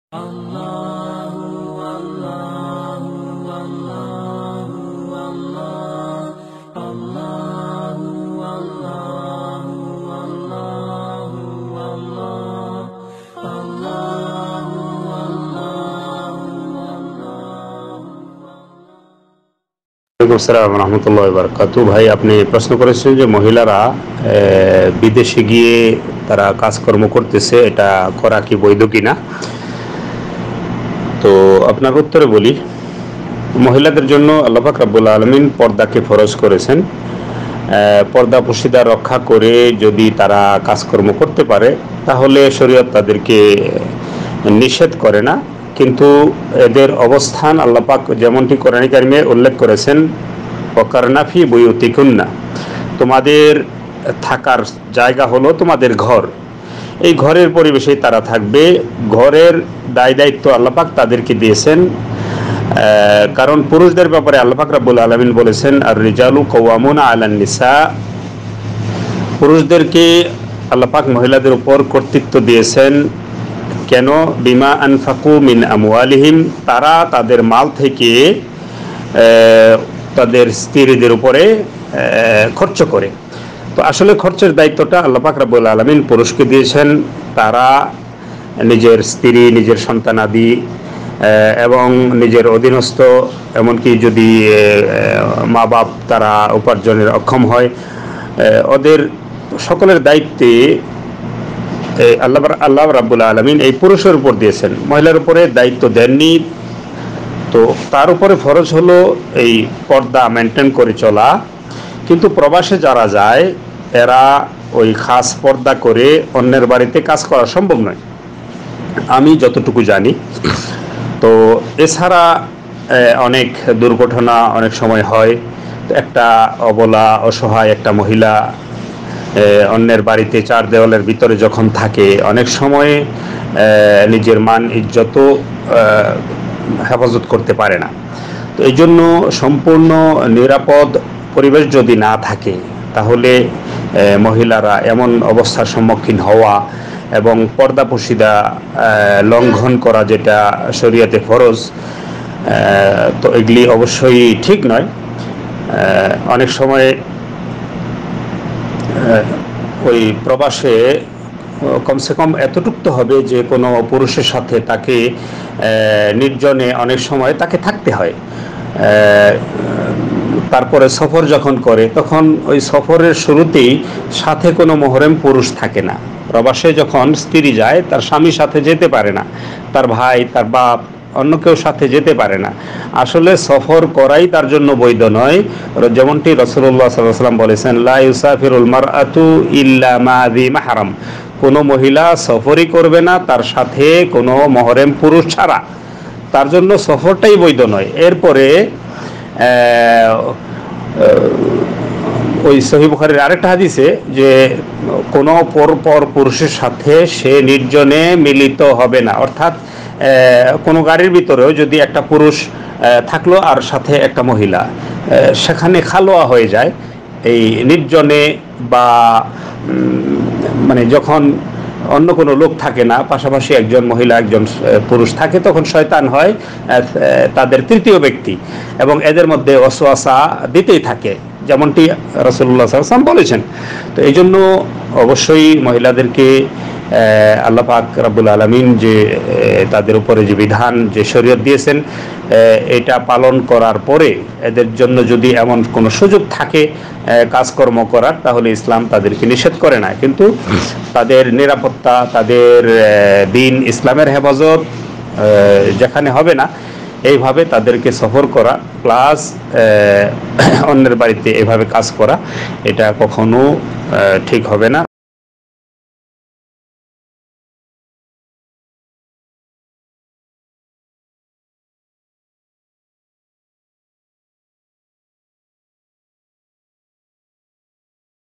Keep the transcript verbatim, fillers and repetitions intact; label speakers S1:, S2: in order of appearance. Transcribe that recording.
S1: Allahu Allahu Allahu Allah Allahu Allahu Allahu Allah Allahu Allahu
S2: আসসালামু আলাইকুম রাহমাতুল্লাহি ওয়া বারাকাতুহু। ভাই, আপনি প্রশ্ন করেছেন যে মহিলারা বিদেশে গিয়ে তারা কাজকর্ম করতেছে, এটা করা কি বৈধ কিনা। তো আপনার উত্তরে বলি, মহিলাদের জন্য আল্লাহ পাক রব্বুল আলামিন পর্দাকে ফরজ করেছেন। পর্দা পুশিদা রক্ষা করে যদি তারা কাজকর্ম করতে পারে তাহলে শরীয়ত তাদেরকে নিষেধ করে না, কিন্তু এদের অবস্থান আল্লাহ পাক যেমনটি কোরআন কারিমে উল্লেখ করেছেন, ওয়াকারনা ফি বুয়ুতিকুন্না, তোমাদের থাকার জায়গা হলো তোমাদের ঘর, এই ঘরের পরিবেশেই তারা থাকবে। ঘরের দায় দায়িত্ব আল্লাহ পাক তাদেরকে দিয়েছেন, কারণ পুরুষদের ব্যাপারে আল্লাহ পাক রব্বুল আলামিন বলেছেন আর রিজালু কাওয়ামুনা আলান নিসা, পুরুষদেরকে আল্লাহ পাক মহিলাদের উপর কর্তৃত্ব দিয়েছেন। কেন? বিমা আনফাকু মিন আমওয়ালিহিম, তারা তাদের মাল থেকে তাদের স্ত্রীদের উপরে খরচ করে। তো আসলে খরচের দায়িত্বটা আল্লাহ পাক রব্বুল আলামিন পুরুষকে দিয়েছেন। তারা নিজের স্ত্রী, নিজের সন্তানাদি এবং নিজের অধীনস্থ, এমনকি যদি মা বাপ তারা উপার্জনের অক্ষম হয়, ওদের সকলের দায়িত্বে আল্লাহ আল্লাহ রাব্বুল আলামিন এই পুরুষের উপর দিয়েছেন, মহিলার উপরে দায়িত্ব দেননি। তো তার উপরে ফরজ হলো এই পর্দা মেনটেন করে চলা। কিন্তু প্রবাসে যারা যায় এরা ওই খাস পর্দা করে অন্যের বাড়িতে কাজ করা সম্ভব নয়, আমি যতটুকু জানি। তো এছাড়া অনেক দুর্ঘটনা অনেক সময় হয়। একটা অবলা অসহায় একটা মহিলা অন্যের বাড়িতে চার দেওয়ালের ভিতরে যখন থাকে, অনেক সময় নিজের মান ইজ্জত হেফাজত করতে পারে না। তো এই জন্য সম্পূর্ণ নিরাপদ পরিবেশ যদি না থাকে তাহলে মহিলারা এমন অবস্থার সম্মুখীন হওয়া এবং পর্দা পুশিদা লঙ্ঘন করা, যেটা শরীয়তে ফরজ, তো এগুলি অবশ্যই ঠিক নয়। অনেক সময় ওই প্রবাসে কমসে কম এতটুক তো হবে যে কোনো পুরুষের সাথে তাকে নির্জনে অনেক সময় তাকে থাকতে হয়। তারপরে সফর যখন করে তখন ওই সফরের শুরুতেই সাথে কোনো মুহরম পুরুষ থাকে না। প্রবাসে যখন স্ত্রী যায় তার স্বামীর সাথে যেতে পারে না, তার ভাই, তার বাপ, অন্য কেউ সাথে যেতে পারে না। আসলে সফর করাই তার জন্য বৈধ নয়, যেমনটি রাসূলুল্লাহ সাল্লাল্লাহু আলাইহি ওয়াসাল্লাম বলেছেন লা ইউসাফিরুল মারআতু ইল্লা মা যি মাহরাম, কোনো মহিলা সফরই করবে না তার সাথে কোনো মুহরম পুরুষ ছাড়া, তার জন্য সফরটাই বৈধ নয়। এরপরে ওই সহিহ বুখারীর আরেকটা হাদিসে যে কোনো পরপর পুরুষের সাথে সে নির্জনে মিলিত হবে না, অর্থাৎ কোনো গাড়ির ভিতরেও যদি একটা পুরুষ থাকলো আর সাথে একটা মহিলা, সেখানে খালোয়া হয়ে যায়। এই নির্জনে বা মানে যখন অন্য কোনো লোক থাকে না, পাশাপাশি একজন মহিলা একজন পুরুষ থাকে, তখন শয়তান হয় তাদের তৃতীয় ব্যক্তি এবং এদের মধ্যে ওয়াসওয়াসা দিতেই থাকে, যেমনটি রাসূলুল্লাহ সাল্লাল্লাহু আলাইহি ওয়াসাল্লাম বলেছেন। তো এই জন্য অবশ্যই মহিলাদেরকে আল্লাহ পাক রব্বুল আলামিন যে তাদের উপরে যে বিধান যে শরীয়ত দিয়েছেন, এটা পালন করার পরে এদের জন্য যদি এমন কোনো সুযোগ থাকে কাজকর্ম করার, তাহলে ইসলাম তাদেরকে নিষেধ করে না। কিন্তু তাদের নিরাপত্তা, তাদের দিন ইসলামের হেফাজত যেখানে হবে না, এইভাবে তাদেরকে সফর করা প্লাস অন্যের বাড়িতে এভাবে কাজ করা, এটা কখনো ঠিক হবে না।